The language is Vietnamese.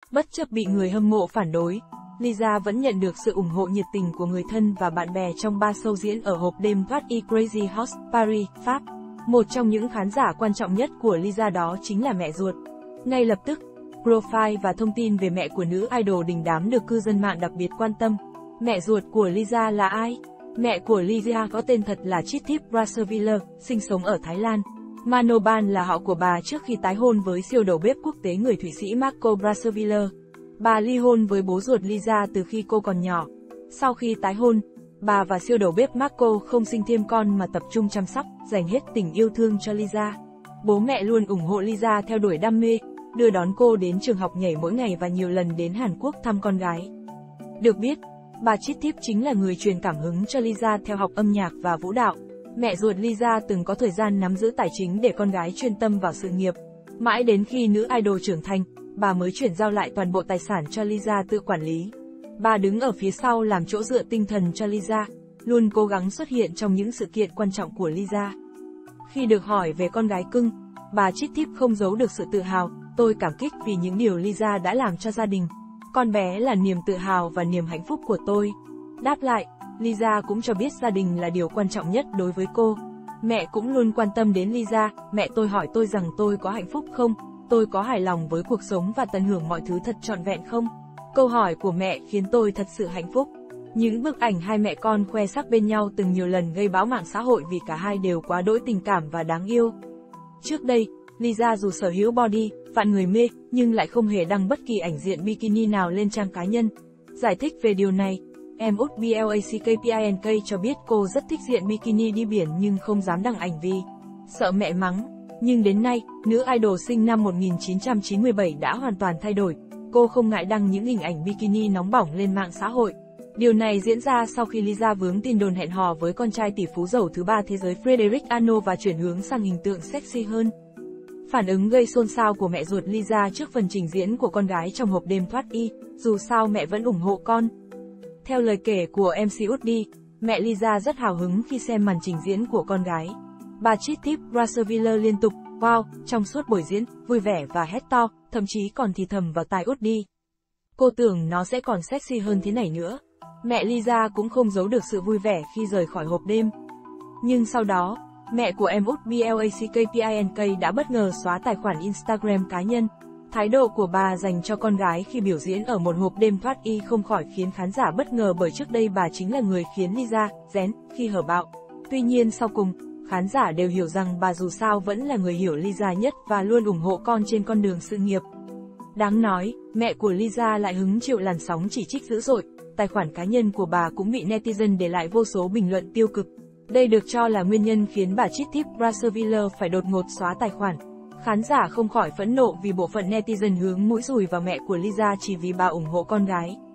Bất chấp bị người hâm mộ phản đối, Lisa vẫn nhận được sự ủng hộ nhiệt tình của người thân và bạn bè trong 3 show diễn ở hộp đêm Thoát Y Crazy Horse, Paris, Pháp. Một trong những khán giả quan trọng nhất của Lisa đó chính là mẹ ruột. Ngay lập tức, profile và thông tin về mẹ của nữ idol đình đám được cư dân mạng đặc biệt quan tâm. Mẹ ruột của Lisa là ai? Mẹ của Lisa có tên thật là Chithip Brazzaville, sinh sống ở Thái Lan. Manoban là họ của bà trước khi tái hôn với siêu đầu bếp quốc tế người Thụy Sĩ Marco Brazzaville. Bà ly hôn với bố ruột Lisa từ khi cô còn nhỏ. Sau khi tái hôn, bà và siêu đầu bếp Marco không sinh thêm con mà tập trung chăm sóc, dành hết tình yêu thương cho Lisa. Bố mẹ luôn ủng hộ Lisa theo đuổi đam mê, đưa đón cô đến trường học nhảy mỗi ngày và nhiều lần đến Hàn Quốc thăm con gái. Được biết, bà Chithip chính là người truyền cảm hứng cho Lisa theo học âm nhạc và vũ đạo. Mẹ ruột Lisa từng có thời gian nắm giữ tài chính để con gái chuyên tâm vào sự nghiệp. Mãi đến khi nữ idol trưởng thành, bà mới chuyển giao lại toàn bộ tài sản cho Lisa tự quản lý. Bà đứng ở phía sau làm chỗ dựa tinh thần cho Lisa, luôn cố gắng xuất hiện trong những sự kiện quan trọng của Lisa. Khi được hỏi về con gái cưng, bà Chithip không giấu được sự tự hào, tôi cảm kích vì những điều Lisa đã làm cho gia đình. Con bé là niềm tự hào và niềm hạnh phúc của tôi. Đáp lại, Lisa cũng cho biết gia đình là điều quan trọng nhất đối với cô. Mẹ cũng luôn quan tâm đến Lisa, mẹ tôi hỏi tôi rằng tôi có hạnh phúc không, tôi có hài lòng với cuộc sống và tận hưởng mọi thứ thật trọn vẹn không. Câu hỏi của mẹ khiến tôi thật sự hạnh phúc. Những bức ảnh hai mẹ con khoe sắc bên nhau từng nhiều lần gây bão mạng xã hội vì cả hai đều quá đỗi tình cảm và đáng yêu. Trước đây, Lisa dù sở hữu body, vạn người mê, nhưng lại không hề đăng bất kỳ ảnh diện bikini nào lên trang cá nhân. Giải thích về điều này, em út Blackpink cho biết cô rất thích diện bikini đi biển nhưng không dám đăng ảnh vì sợ mẹ mắng. Nhưng đến nay, nữ idol sinh năm 1997 đã hoàn toàn thay đổi. Cô không ngại đăng những hình ảnh bikini nóng bỏng lên mạng xã hội. Điều này diễn ra sau khi Lisa vướng tin đồn hẹn hò với con trai tỷ phú giàu thứ 3 thế giới Frédéric Arnault và chuyển hướng sang hình tượng sexy hơn. Phản ứng gây xôn xao của mẹ ruột Lisa trước phần trình diễn của con gái trong hộp đêm Thoát Y, dù sao mẹ vẫn ủng hộ con. Theo lời kể của MC Udi, mẹ Lisa rất hào hứng khi xem màn trình diễn của con gái. Bà Chithip Brazzaville liên tục, wow, trong suốt buổi diễn, vui vẻ và hét to, thậm chí còn thì thầm vào tai Udi. Cô tưởng nó sẽ còn sexy hơn thế này nữa. Mẹ Lisa cũng không giấu được sự vui vẻ khi rời khỏi hộp đêm. Nhưng sau đó, mẹ của em út Blackpink đã bất ngờ xóa tài khoản Instagram cá nhân. Thái độ của bà dành cho con gái khi biểu diễn ở một hộp đêm Thoát Y không khỏi khiến khán giả bất ngờ bởi trước đây bà chính là người khiến Lisa rén khi hở bạo. Tuy nhiên sau cùng, khán giả đều hiểu rằng bà dù sao vẫn là người hiểu Lisa nhất và luôn ủng hộ con trên con đường sự nghiệp. Đáng nói, mẹ của Lisa lại hứng chịu làn sóng chỉ trích dữ dội, tài khoản cá nhân của bà cũng bị netizen để lại vô số bình luận tiêu cực. Đây được cho là nguyên nhân khiến bà Chithip Brazzaville phải đột ngột xóa tài khoản. Khán giả không khỏi phẫn nộ vì bộ phận netizen hướng mũi dùi vào mẹ của Lisa chỉ vì bà ủng hộ con gái.